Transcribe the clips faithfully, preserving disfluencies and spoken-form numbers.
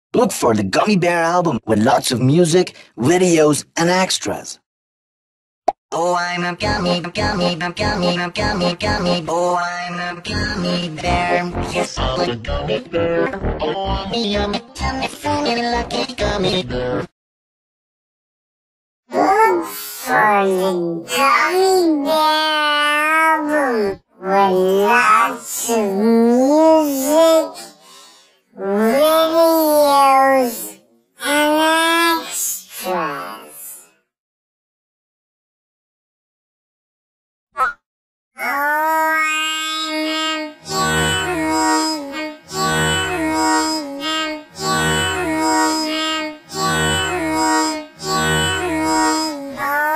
Look for the Gummy Bear album with lots of music, videos, and extras. Oh, I'm a gummy, a gummy, a gummy, a gummy, gummy. Oh, I'm a gummy bear. Yes, I'm a gummy bear. Oh, I'm a yummy, tummy, funny, lucky gummy bear. Look for the Gummy Bear album with lots of music, videos, and extras. Oh, I'm a gummy, a gummy, a gummy, a gummy,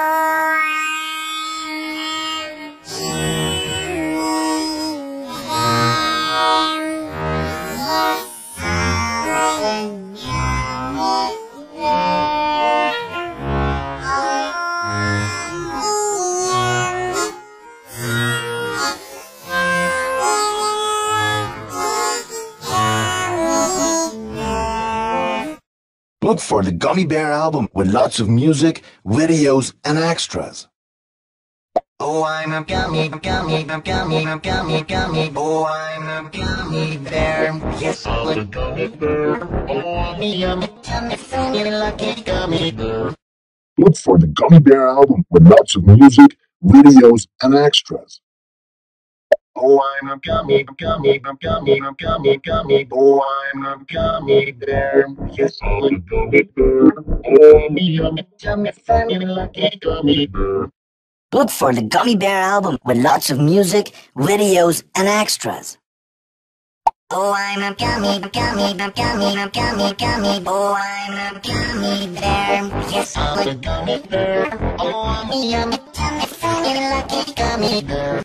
Look for the Gummy Bear album with lots of music, videos, and extras. Oh, I'm a gummy, a gummy, a gummy, a gummy, gummy. Oh, I'm a gummy bear. Yes, I'm a gummy bear. Oh, I'm a yummy, tummy, funny, lucky gummy bear. Look for the Gummy Bear album with lots of music, videos, and extras. Oh, I'm a gummy, a gummy, a gummy, a gummy, gummy. Oh, I'm a gummy bear. Yes, I'm a gummy bear. Oh, I'm a yummy, tummy, funny, lucky gummy bear. Look for the Gummy Bear album with lots of music, videos, and extras. Oh, I'm a gummy, a gummy, a gummy, a gummy, gummy. Oh, I'm a gummy bear. Yes, I'm a gummy bear. Oh, I'm a yummy, tummy, funny, lucky gummy bear.